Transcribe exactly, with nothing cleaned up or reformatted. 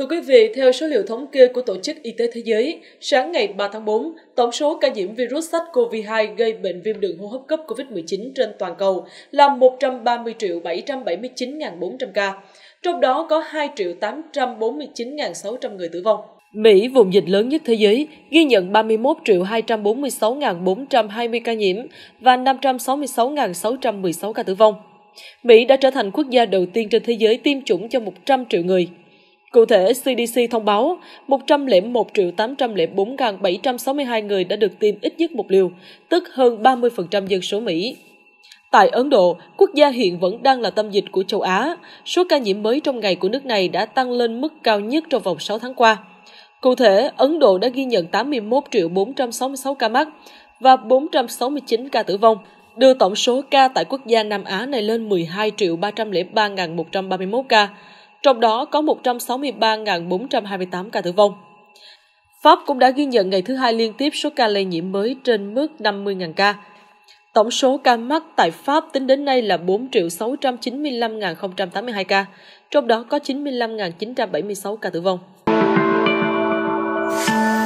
Thưa quý vị, theo số liệu thống kê của Tổ chức Y tế Thế giới, sáng ngày ba tháng tư, tổng số ca nhiễm virus SARS-xê o vê hai gây bệnh viêm đường hô hấp cấp covid mười chín trên toàn cầu là một trăm ba mươi triệu bảy trăm bảy mươi chín nghìn bốn trăm ca, trong đó có hai triệu tám trăm bốn mươi chín nghìn sáu trăm người tử vong. Mỹ, vùng dịch lớn nhất thế giới, ghi nhận ba mươi mốt triệu hai trăm bốn mươi sáu nghìn bốn trăm hai mươi ca nhiễm và năm trăm sáu mươi sáu nghìn sáu trăm mười sáu ca tử vong. Mỹ đã trở thành quốc gia đầu tiên trên thế giới tiêm chủng cho một trăm triệu người. Cụ thể, xê đê xê thông báo một trăm lẻ một triệu tám trăm lẻ bốn nghìn bảy trăm sáu mươi hai người đã được tiêm ít nhất một liều, tức hơn ba mươi phần trăm dân số Mỹ. Tại Ấn Độ, quốc gia hiện vẫn đang là tâm dịch của châu Á, số ca nhiễm mới trong ngày của nước này đã tăng lên mức cao nhất trong vòng sáu tháng qua. Cụ thể, Ấn Độ đã ghi nhận tám mươi mốt triệu bốn trăm sáu mươi sáu ca mắc và bốn trăm sáu mươi chín ca tử vong, đưa tổng số ca tại quốc gia Nam Á này lên mười hai triệu ba trăm lẻ ba nghìn một trăm ba mươi mốt ca, trong đó có một trăm sáu mươi ba nghìn bốn trăm hai mươi tám ca tử vong. Pháp cũng đã ghi nhận ngày thứ hai liên tiếp số ca lây nhiễm mới trên mức năm mươi nghìn ca. Tổng số ca mắc tại Pháp tính đến nay là bốn triệu sáu trăm chín mươi lăm nghìn không trăm tám mươi hai ca, trong đó có chín mươi lăm nghìn chín trăm bảy mươi sáu ca tử vong.